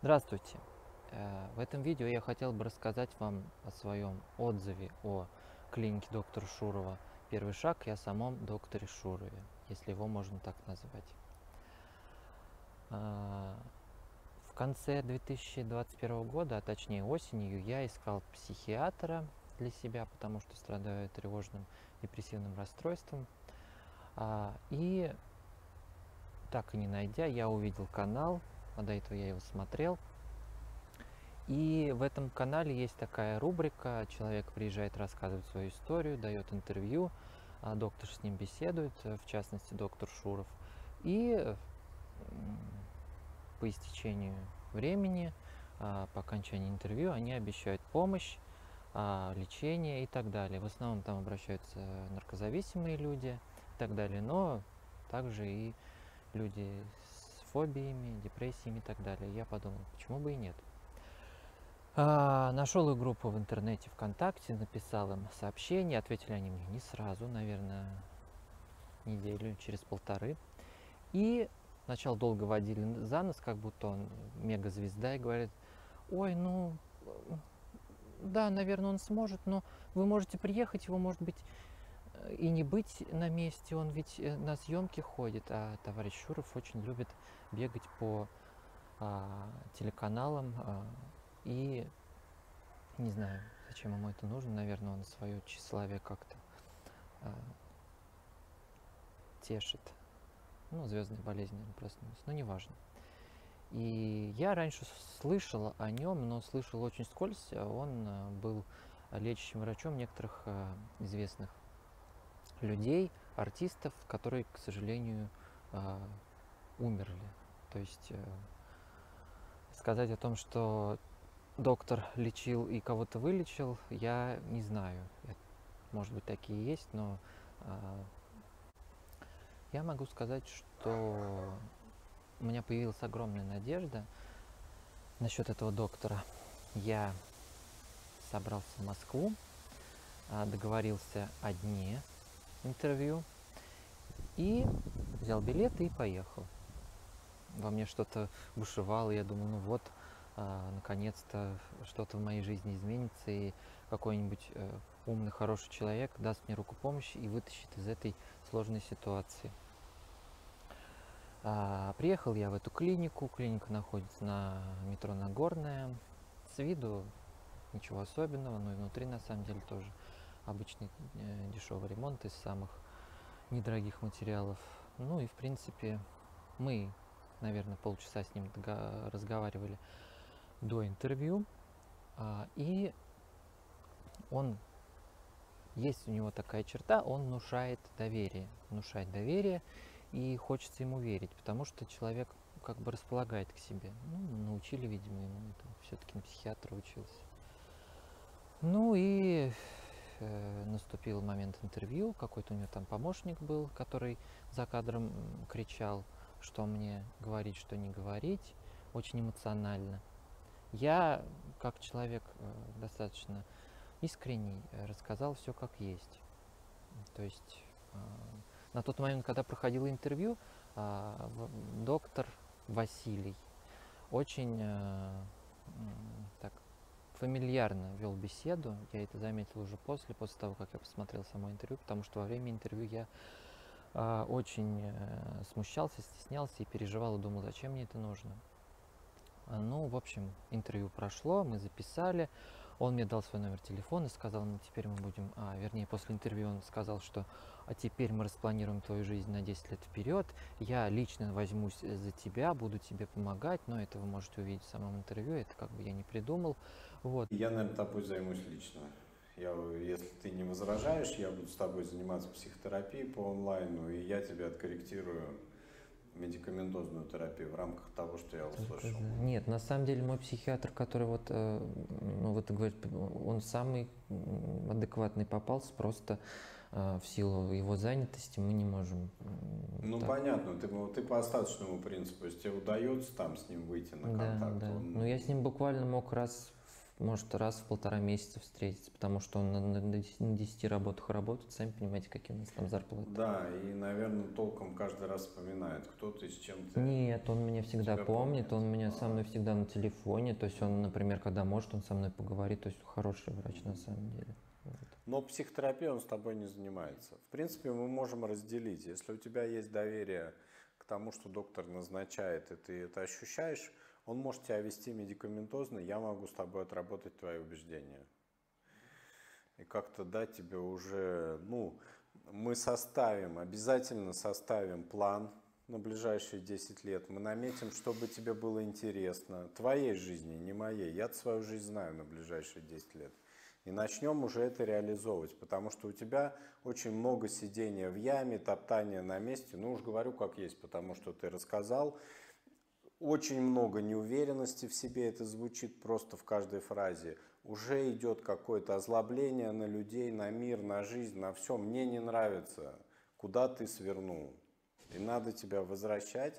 Здравствуйте! В этом видео я хотел бы рассказать вам о своем отзыве о клинике доктора Шурова. Первый шаг и о самом докторе Шурове, если его можно так назвать. В конце 2021 года, а точнее осенью, я искал психиатра для себя, потому что страдаю тревожным депрессивным расстройством. И так и не найдя, я увидел канал, а до этого я его смотрел. И в этом канале есть такая рубрика: человек приезжает, рассказывает свою историю, дает интервью, доктор с ним беседует, в частности доктор Шуров. И по истечению времени, по окончании интервью, они обещают помощь, лечение и так далее. В основном там обращаются наркозависимые люди и так далее, но также и люди с фобиями, депрессиями и так далее. Я подумал, почему бы и нет. Нашел их группу в интернете ВКонтакте, написал им сообщение, ответили они мне не сразу, наверное, неделю, через полторы. И сначала долго водили за нос, как будто он мегазвезда, и говорит: ой, ну, да, наверное, он сможет, но вы можете приехать, его, может быть, и не быть на месте, он ведь на съемки ходит. А товарищ Шуров очень любит бегать по телеканалам, и не знаю, зачем ему это нужно. Наверное, он свое тщеславие как-то тешит. Ну, звездная болезнь, наверное, проснулась, но неважно. И я раньше слышал о нем, но слышал очень вскользь. Он был лечащим врачом некоторых известных людей, артистов, которые, к сожалению, умерли. То есть сказать о том, что доктор лечил и кого-то вылечил, я не знаю. Может быть, такие есть, но я могу сказать, что у меня появилась огромная надежда насчет этого доктора. Я собрался в Москву, договорился о дне интервью и взял билеты и поехал. Во мне что-то бушевало, я думал, ну вот, наконец-то что-то в моей жизни изменится, и какой-нибудь умный, хороший человек даст мне руку помощи и вытащит из этой сложной ситуации. Приехал я в эту клинику. Клиника находится на метро Нагорная. С виду ничего особенного, но и внутри на самом деле тоже обычный дешевый ремонт из самых недорогих материалов. Ну и в принципе мы, наверное, полчаса с ним разговаривали до интервью, и есть у него такая черта: он внушает доверие, и хочется ему верить, потому что человек как бы располагает к себе. Ну, научили, видимо, ему это, все-таки на психиатра учился. Ну и наступил момент интервью, какой-то у него там помощник был, который за кадром кричал, что мне говорить, что не говорить, очень эмоционально. Я, как человек достаточно искренний, рассказал все как есть. То есть на тот момент, когда проходило интервью, доктор Василий очень так фамильярно вел беседу. Я это заметил уже после того, как я посмотрел само интервью, потому что во время интервью я очень смущался, стеснялся и переживал, и думал, зачем мне это нужно. Ну, в общем, интервью прошло, мы записали. Он мне дал свой номер телефона и сказал, ну, теперь мы будем, вернее, после интервью он сказал, что теперь мы распланируем твою жизнь на 10 лет вперед, я лично возьмусь за тебя, буду тебе помогать, но это вы можете увидеть в самом интервью, это как бы я не придумал. Вот. Я, наверное, тобой займусь лично. Если ты не возражаешь, я буду с тобой заниматься психотерапией по онлайну, и я тебе откорректирую медикаментозную терапию в рамках того, что я услышал. Нет, на самом деле мой психиатр, который говорит, он самый адекватный попался, просто в силу его занятости мы не можем. Ну так. Понятно, ты по остаточному принципу, если тебе удается там с ним выйти на контакт. Да. Но я с ним буквально мог раз может раз в 1,5 месяца встретиться, потому что он на 10 работах работает, сами понимаете, какие у нас там зарплаты. Да, и, наверное, толком каждый раз вспоминает, кто ты, с чем ты. Нет, он меня всегда помнит, он меня со мной Ага. всегда на телефоне, то есть он, например, когда может, он со мной поговорит, то есть хороший врач на самом деле. Вот. Но психотерапией он с тобой не занимается. В принципе, мы можем разделить. Если у тебя есть доверие к тому, что доктор назначает, и ты это ощущаешь, он может тебя вести медикаментозно, я могу с тобой отработать твои убеждения. И как-то дать тебе уже, ну, мы составим, обязательно составим план на ближайшие 10 лет. Мы наметим, чтобы тебе было интересно. Твоей жизни, не моей. Я свою жизнь знаю на ближайшие 10 лет. И начнем уже это реализовывать, потому что у тебя очень много сидения в яме, топтания на месте. Ну уж говорю как есть, потому что ты рассказал. Очень много неуверенности в себе, это звучит просто в каждой фразе. Уже идет какое-то озлобление на людей, на мир, на жизнь, на все. Мне не нравится, куда ты свернул. И надо тебя возвращать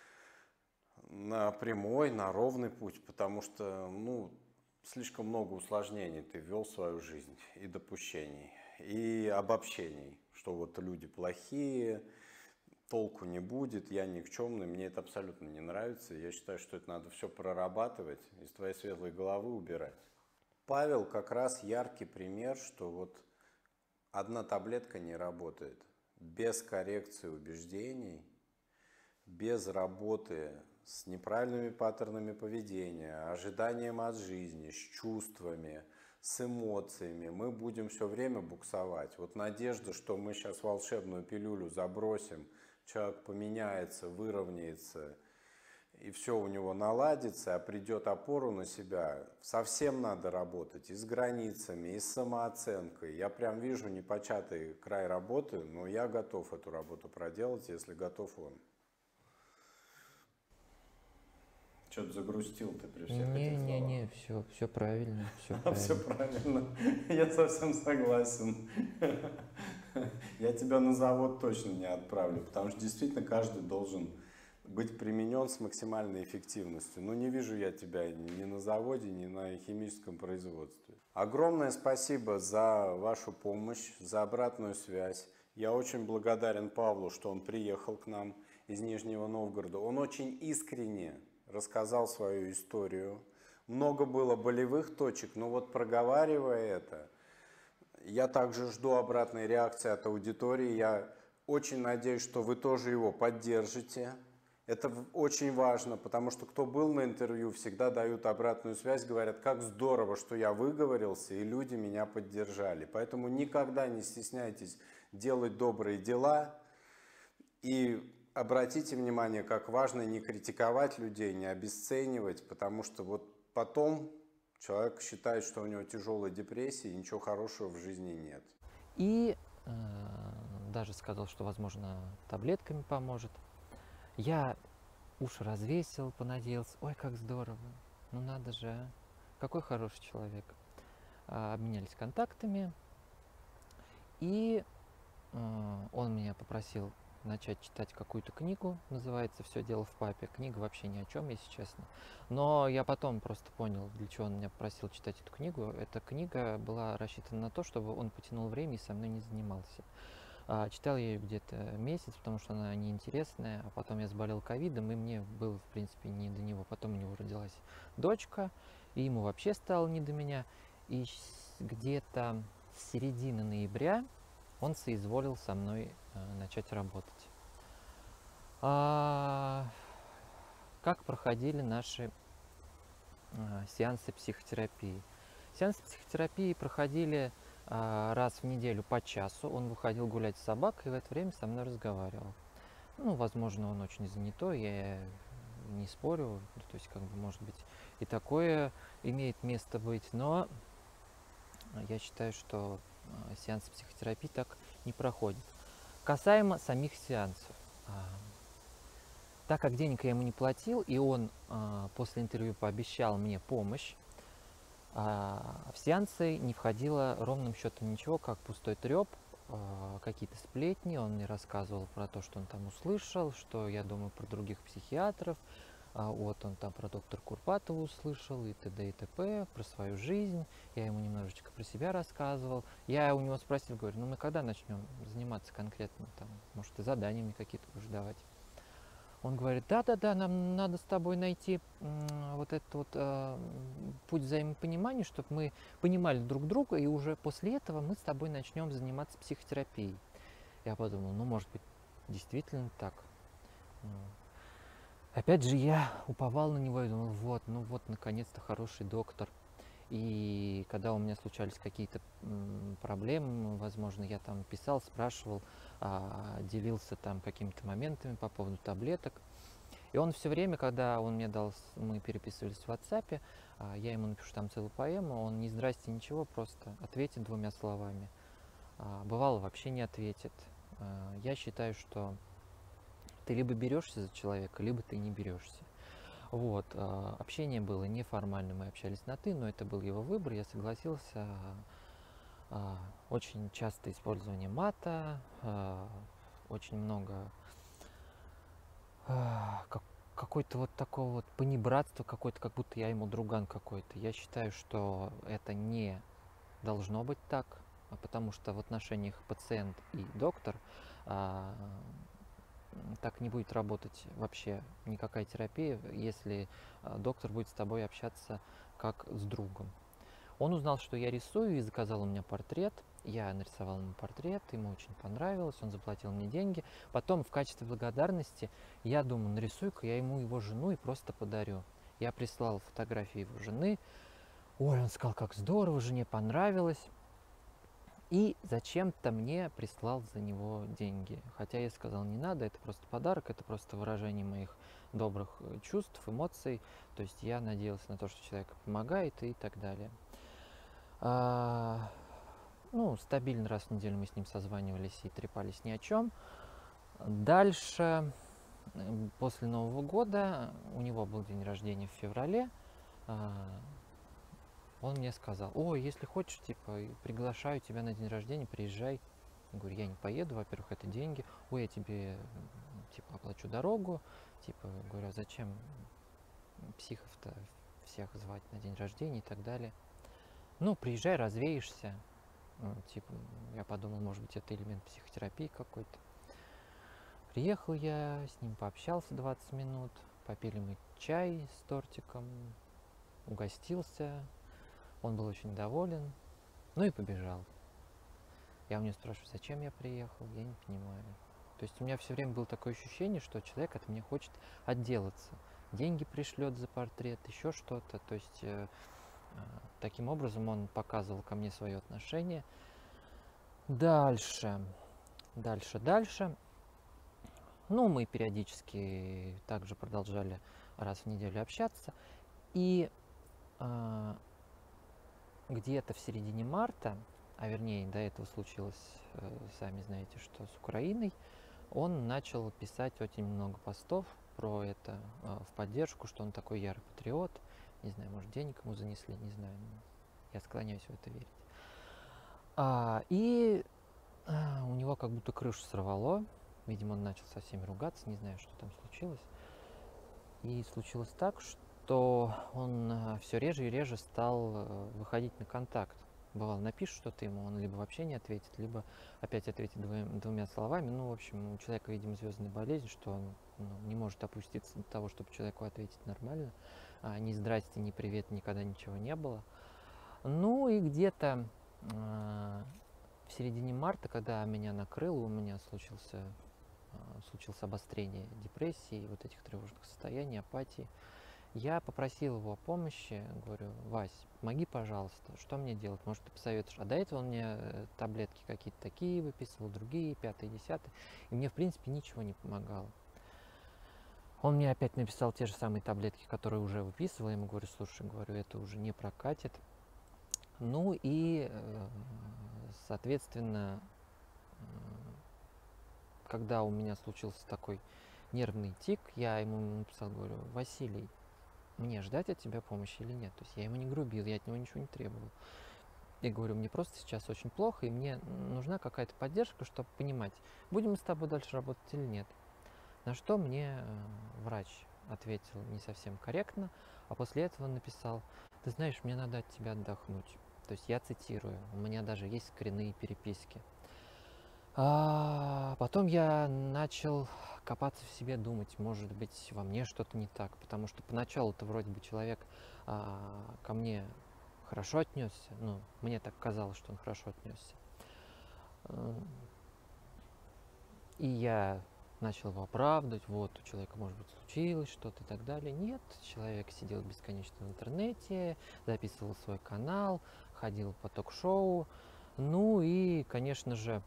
на прямой, на ровный путь, потому что, ну, слишком много усложнений ты ввел в свою жизнь, и допущений, и обобщений, что вот люди плохие, толку не будет, я никчемный, мне это абсолютно не нравится. Я считаю, что это надо все прорабатывать, из твоей светлой головы убирать. Павел как раз яркий пример, что вот одна таблетка не работает. Без коррекции убеждений, без работы с неправильными паттернами поведения, ожиданием от жизни, с чувствами, с эмоциями, мы будем все время буксовать. Вот надежда, что мы сейчас волшебную пилюлю забросим, человек поменяется, выровняется, и все у него наладится, а придет опору на себя, совсем надо работать и с границами, и с самооценкой. Я прям вижу непочатый край работы, но я готов эту работу проделать, если готов он. Что-то загрустил ты при всех этих словах. Не, все правильно, все Все правильно. правильно, я совсем согласен. Я тебя на завод точно не отправлю, потому что действительно каждый должен быть применен с максимальной эффективностью. Но не вижу я тебя ни на заводе, ни на химическом производстве. Огромное спасибо за вашу помощь, за обратную связь. Я очень благодарен Павлу, что он приехал к нам из Нижнего Новгорода. Он очень искренне рассказал свою историю. Много было болевых точек, но вот проговаривая это, я также жду обратной реакции от аудитории. Я очень надеюсь, что вы тоже его поддержите. Это очень важно, потому что кто был на интервью, всегда дают обратную связь, говорят, как здорово, что я выговорился, и люди меня поддержали. Поэтому никогда не стесняйтесь делать добрые дела. И обратите внимание, как важно не критиковать людей, не обесценивать, потому что вот потом человек считает, что у него тяжелая депрессия, и ничего хорошего в жизни нет. И даже сказал, что, возможно, таблетками поможет. Я уши развесил, понадеялся. Ой, как здорово. Ну надо же, а. Какой хороший человек. Обменялись контактами. И он меня попросил начать читать какую-то книгу. Называется «Все дело в папе». Книга вообще ни о чем, если честно. Но я потом просто понял, для чего он меня попросил читать эту книгу. Эта книга была рассчитана на то, чтобы он потянул время и со мной не занимался. Читал я ее где-то месяц, потому что она неинтересная, а потом я заболел ковидом, и мне было, в принципе, не до него. Потом у него родилась дочка, и ему вообще стало не до меня. И где-то с середины ноября он соизволил со мной начать работать. Как проходили наши сеансы психотерапии? Сеансы психотерапии проходили раз в неделю по часу. Он выходил гулять с собакой и в это время со мной разговаривал. Ну, возможно, он очень занятой, я не спорю, то есть, как бы, может быть, и такое имеет место быть, но я считаю, что сеансы психотерапии так не проходят. Касаемо самих сеансов. Так как денег я ему не платил, и он после интервью пообещал мне помощь, в сеансы не входило ровным счетом ничего, как пустой треп, какие-то сплетни. Он мне рассказывал про то, что он там услышал, что я думаю про других психиатров, Вот он там про доктора Курпатова услышал и т.д. и т.п. Про свою жизнь. Я ему немножечко про себя рассказывал. Я у него спросил, говорю, ну мы когда начнем заниматься конкретно там, может, и заданиями какие-то будешь давать? Он говорит, да-да-да, нам надо с тобой найти вот этот вот путь взаимопонимания, чтобы мы понимали друг друга, и уже после этого мы с тобой начнем заниматься психотерапией. Я подумал, ну, может быть, действительно так. Ну, опять же, я уповал на него и думал, вот, ну вот, наконец-то хороший доктор. И когда у меня случались какие-то проблемы, возможно, я там писал, спрашивал, делился там какими-то моментами по поводу таблеток. И он все время, когда он мне дал, мы переписывались в WhatsApp, я ему напишу там целую поэму, он ни здрасте, ничего, просто ответит 2 словами. Бывало, вообще не ответит. Я считаю, что ты либо берешься за человека, либо ты не берешься. Вот, общение было неформально, мы общались на «ты», но это был его выбор, я согласился. Очень часто использование мата, очень много какой-то вот такого вот понебратства, какой-то, как будто я ему друган какой-то. Я считаю, что это не должно быть так, потому что в отношениях пациент и доктор так не будет работать вообще никакая терапия, если доктор будет с тобой общаться как с другом. Он узнал, что я рисую, и заказал у меня портрет. Я нарисовал ему портрет, ему очень понравилось, он заплатил мне деньги. Потом в качестве благодарности я думаю, нарисую-ка я ему его жену и просто подарю. Я прислал фотографии его жены. Ой, он сказал, как здорово, жене понравилось. И зачем-то мне прислал за него деньги. Хотя я сказал, не надо, это просто подарок, это просто выражение моих добрых чувств, эмоций. То есть я надеялся на то, что человек помогает и так далее. Ну, стабильно раз в неделю мы с ним созванивались и трепались ни о чем. Дальше, после Нового года, у него был день рождения в феврале, он мне сказал, ой, если хочешь, типа, приглашаю тебя на день рождения, приезжай. Я говорю, я не поеду, во-первых, это деньги. Ой, я тебе, типа, оплачу дорогу. Типа, говорю, а зачем психов-то всех звать на день рождения и так далее. Ну, приезжай, развеешься. Ну, типа, я подумал, может быть, это элемент психотерапии какой-то. Приехал я, с ним пообщался 20 минут, попили мы чай с тортиком, угостился. Он был очень доволен, ну и побежал. Я у него спрашиваю, зачем я приехал, я не понимаю. То есть у меня все время было такое ощущение, что человек от меня хочет отделаться. Деньги пришлет за портрет, еще что-то. То есть таким образом он показывал ко мне свое отношение. Дальше. Ну, мы периодически также продолжали раз в неделю общаться. И где-то в середине марта, а вернее до этого случилось, сами знаете, что с Украиной, он начал писать очень много постов про это в поддержку, что он такой ярый патриот. Не знаю, может, денег ему занесли, не знаю. Я склоняюсь в это верить. У него как будто крышу сорвало. Видимо, он начал со всеми ругаться, не знаю, что там случилось. И случилось так, что он все реже и реже стал выходить на контакт. Бывало, напишешь что-то ему, он либо вообще не ответит, либо опять ответит 2 словами. Ну, в общем, у человека, видимо, звездная болезнь, что он не может опуститься до того, чтобы человеку ответить нормально. Ни здрасте, ни привет, никогда ничего не было. Ну и где-то в середине марта, когда меня накрыло, у меня случилось обострение депрессии, вот этих тревожных состояний, апатии. Я попросил его о помощи, говорю, Вась, помоги, пожалуйста, что мне делать, может, ты посоветуешь. А до этого он мне таблетки какие-то такие выписывал, другие, 5-е, 10-е, и мне, в принципе, ничего не помогало. Он мне опять написал те же самые таблетки, которые уже выписывал, я ему говорю, слушай, говорю, это уже не прокатит. Ну и, соответственно, когда у меня случился такой нервный тик, я ему написал, говорю, Василий, мне ждать от тебя помощи или нет? То есть я ему не грубил, я от него ничего не требовал. Я говорю, мне просто сейчас очень плохо, и мне нужна какая-то поддержка, чтобы понимать, будем мы с тобой дальше работать или нет. На что мне врач ответил не совсем корректно, а после этого написал: ты знаешь, мне надо от тебя отдохнуть. То есть я цитирую, у меня даже есть коренные переписки. Потом я начал копаться в себе, думать, может быть, во мне что-то не так, потому что поначалу-то вроде бы человек ко мне хорошо отнесся, ну, мне так казалось, что он хорошо отнесся. И я начал его оправдывать, вот, у человека, может быть, случилось что-то и так далее. Нет, человек сидел бесконечно в интернете, записывал свой канал, ходил по ток-шоу. Ну и, конечно же,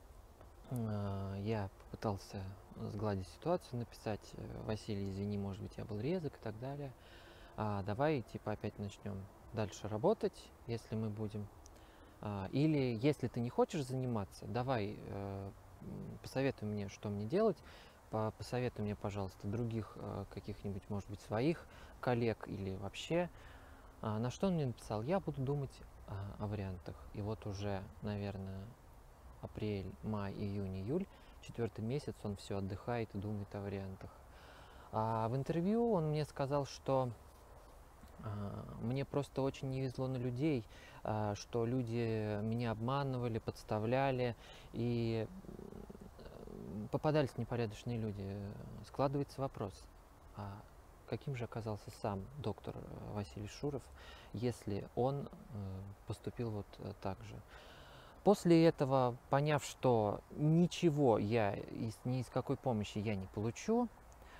я попытался сгладить ситуацию, написать: Василий, извини, может быть, я был резок и так далее. Давай, типа, опять начнем дальше работать, если мы будем. Или, если ты не хочешь заниматься, давай посоветуй мне, что мне делать. Посоветуй мне, пожалуйста, других каких-нибудь, может быть, своих коллег или вообще. На что он мне написал: я буду думать о вариантах. И вот уже, наверное, апрель, май, июнь, июль, 4-й месяц он все отдыхает и думает о вариантах. В интервью он мне сказал, что мне просто очень не везло на людей, что люди меня обманывали, подставляли, и попадались непорядочные люди. Складывается вопрос, каким же оказался сам доктор Василий Шуров, если он поступил вот так же. После этого, поняв, что ничего я ни из какой помощи я не получу,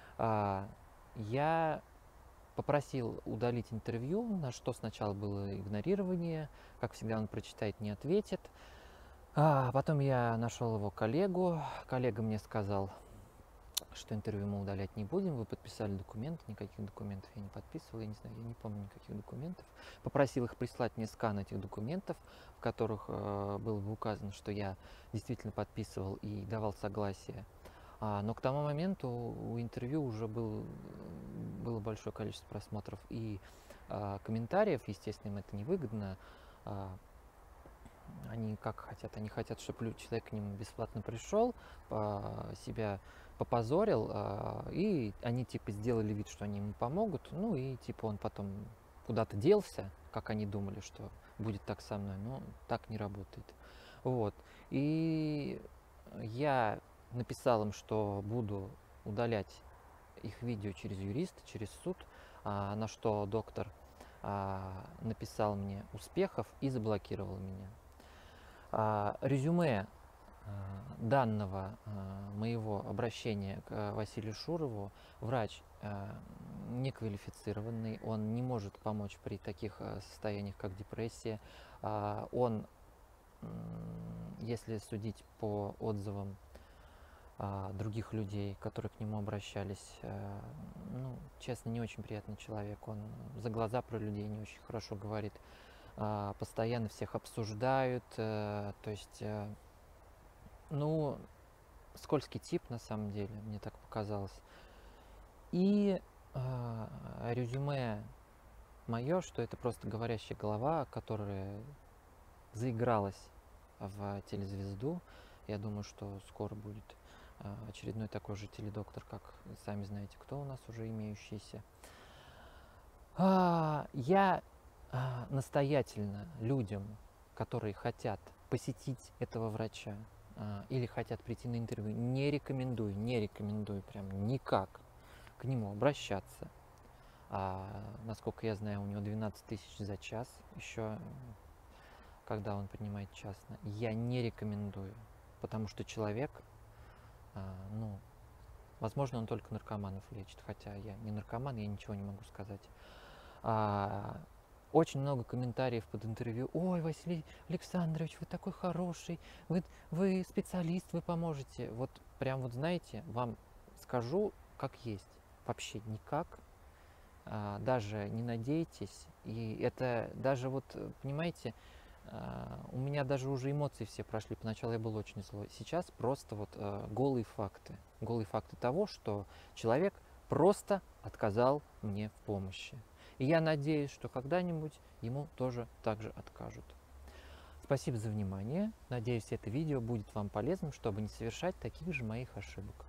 я попросил удалить интервью, на что сначала было игнорирование, как всегда он прочитает, не ответит. Потом я нашел его коллегу, коллега мне сказал, что интервью мы удалять не будем, вы подписали документы, никаких документов я не подписывал, я не знаю, я не помню никаких документов. Попросил их прислать мне скан этих документов, в которых было бы указано, что я действительно подписывал и давал согласие. Но к тому моменту у интервью уже было большое количество просмотров и комментариев, естественно, им это невыгодно. Они как хотят? Они хотят, чтобы человек к ним бесплатно пришел, себя попозорил, и они типа сделали вид, что они ему помогут, ну и типа он потом куда-то делся, как они думали, что будет так со мной, но так не работает. Вот. И я написал им, что буду удалять их видео через юриста, через суд, на что доктор написал мне успехов и заблокировал меня. Резюме данного моего обращения к Василию Шурову: врач неквалифицированный, он не может помочь при таких состояниях, как депрессия. Он, если судить по отзывам других людей, которые к нему обращались, ну, честно, не очень приятный человек. Он за глаза про людей не очень хорошо говорит, постоянно всех обсуждают, то есть, ну, скользкий тип на самом деле, мне так показалось. И резюме мое, что это просто говорящая голова, которая заигралась в телезвезду. Я думаю, что скоро будет очередной такой же теледоктор, как сами знаете, кто у нас уже имеющийся. Я настоятельно людям, которые хотят посетить этого врача или хотят прийти на интервью, не рекомендую прям никак к нему обращаться. Насколько я знаю, у него 12 тысяч за час, еще когда он принимает частно. Я не рекомендую, потому что человек, ну, возможно, он только наркоманов лечит, хотя я не наркоман, я ничего не могу сказать. Очень много комментариев под интервью: ой, Василий Александрович, вы такой хороший, вы специалист, вы поможете. Вот прям вот знаете, вам скажу как есть, вообще никак, даже не надейтесь. И это даже вот, понимаете, у меня даже уже эмоции все прошли. Поначалу я был очень злой. Сейчас просто вот голые факты того, что человек просто отказал мне в помощи. И я надеюсь, что когда-нибудь ему тоже так же откажут. Спасибо за внимание. Надеюсь, это видео будет вам полезным, чтобы не совершать таких же моих ошибок.